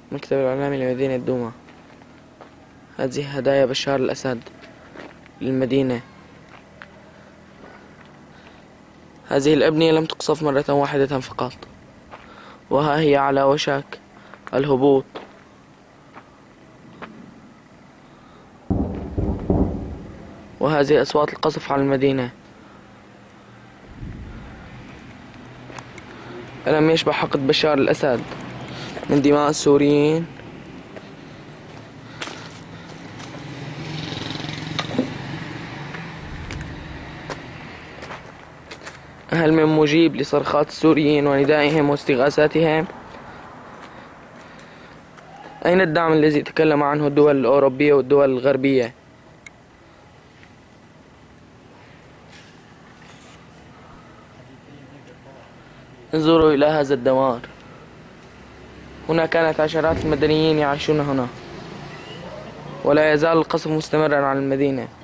المكتب الإعلامي لمدينة دوما. هذه هدايا بشار الأسد للمدينة. هذه الأبنية لم تقصف مرة واحدة فقط، وها هي على وشك الهبوط. وهذه أصوات القصف على المدينة. ألم يشبع حقد بشار الأسد من دماء السوريين؟ هل من مجيب لصرخات السوريين وندائهم واستغاثاتهم؟ أين الدعم الذي تكلم عنه الدول الأوروبية والدول الغربية؟ انظروا إلى هذا الدمار. هنا كانت عشرات المدنيين يعيشون هنا، ولا يزال القصف مستمرا على المدينة.